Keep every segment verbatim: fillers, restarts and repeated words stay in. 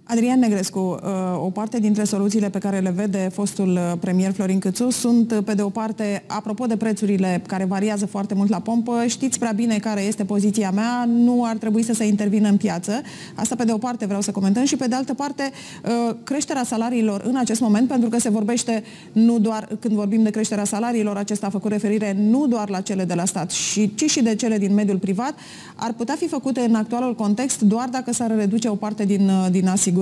Adrian Negrescu, o parte dintre soluțiile pe care le vede fostul premier Florin Cîțu sunt, pe de o parte, apropo de prețurile care variază foarte mult la pompă, știți prea bine care este poziția mea, nu ar trebui să se intervină în piață. Asta pe de o parte vreau să comentăm și pe de altă parte creșterea salariilor în acest moment, pentru că se vorbește nu doar, când vorbim de creșterea salariilor, acesta a făcut referire nu doar la cele de la stat, ci și de cele din mediul privat, ar putea fi făcute în actualul context doar dacă s-ar reduce o parte din, din asigurări.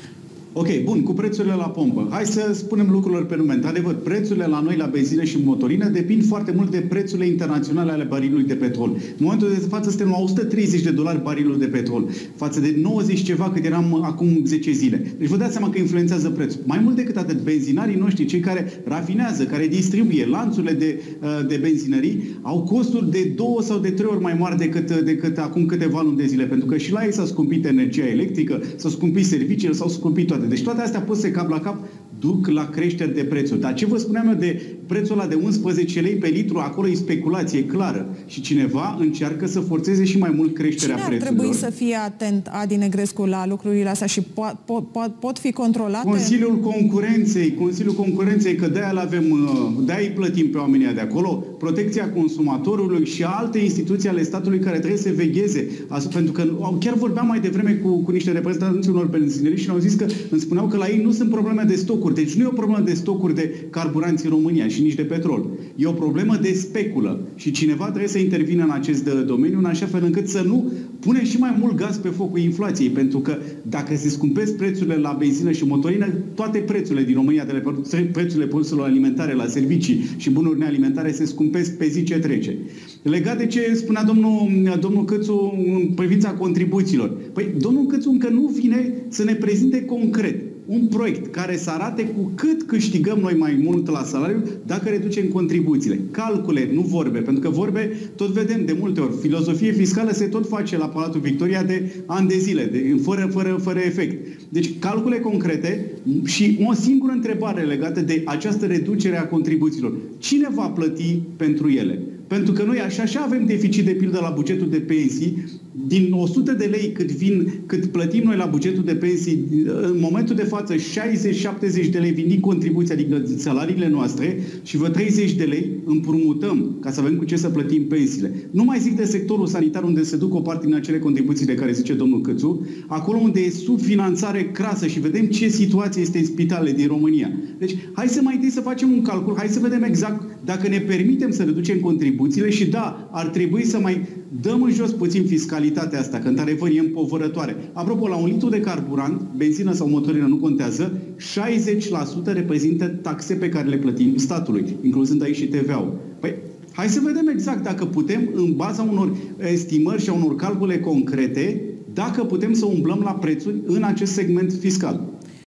Ok, bun, cu prețurile la pompă. Hai să spunem lucrurilor pe nume. Într-adevăr, prețurile la noi la benzină și motorină depind foarte mult de prețurile internaționale ale barilului de petrol. În momentul de față suntem la o sută treizeci de dolari barilul de petrol, față de nouăzeci ceva cât eram acum zece zile. Deci vă dați seama că influențează prețul. Mai mult decât atât, benzinarii noștri, cei care rafinează, care distribuie lanțurile de, de benzinării, au costuri de două sau de trei ori mai mari decât, decât acum câteva luni de zile. Pentru că și la ei s-a scumpit energia electrică, s-a scumpit serviciile, s-au scumpit toate. Deci toate astea puse cap la cap duc la creșteri de prețuri. Dar ce vă spuneam eu de prețul ăla de unsprezece lei pe litru, acolo e speculație clară. Și cineva încearcă să forțeze și mai mult creșterea Cine ar prețurilor. trebui să fie atent, Adi Negrescu, la lucrurile astea și po po po pot fi controlate? Consiliul Concurenței, Consiliul Concurenței, că de-aia l-avem, de-aia îi plătim pe oamenii de acolo, Protecția Consumatorului și alte instituții ale statului care trebuie să vegheze. Pentru că chiar vorbeam mai devreme cu, cu niște reprezentanți unor benzinării și ne-au zis că îmi spuneau că la ei nu sunt probleme de stocuri. Deci nu e o problemă de stocuri de carburanți în România și nici de petrol. E o problemă de speculă. Și cineva trebuie să intervină în acest domeniu în așa fel încât să nu pune și mai mult gaz pe focul inflației. Pentru că dacă se scumpesc prețurile la benzină și motorină, toate prețurile din România, de prețurile produselor alimentare la servicii și bunuri nealimentare se scumpesc pe zi ce trece. Legat de ce spunea domnul, domnul Cîțu în privința contribuțiilor. Păi domnul Cîțu încă nu vine să ne prezinte concret un proiect care să arate cu cât câștigăm noi mai mult la salariu dacă reducem contribuțiile. Calcule, nu vorbe, pentru că vorbe tot vedem de multe ori. Filozofie fiscală se tot face la Palatul Victoria de ani de zile, de, fără, fără, fără efect. Deci calcule concrete și o singură întrebare legată de această reducere a contribuțiilor. Cine va plăti pentru ele? Pentru că noi așa, așa avem deficit de pildă la bugetul de pensii, din o sută de lei cât, vin, cât plătim noi la bugetul de pensii, în momentul de față șaizeci șaptezeci de lei vin din contribuții, adică salariile noastre, și vă treizeci de lei împrumutăm ca să avem cu ce să plătim pensiile. Nu mai zic de sectorul sanitar unde se duc o parte din acele contribuții de care zice domnul Cîțu, acolo unde e subfinanțare crasă și vedem ce situație este în spitalele din România. Deci hai să mai întâi să facem un calcul, hai să vedem exact dacă ne permitem să reducem contribuțiile și da, ar trebui să mai dăm în jos puțin fiscalitatea asta, că într-adevăr e împovărătoare. Apropo, la un litru de carburant, benzină sau motorină nu contează, șaizeci la sută reprezintă taxe pe care le plătim statului, incluzând aici și T V A-ul. Păi, hai să vedem exact dacă putem, în baza unor estimări și a unor calcule concrete, dacă putem să umblăm la prețuri în acest segment fiscal.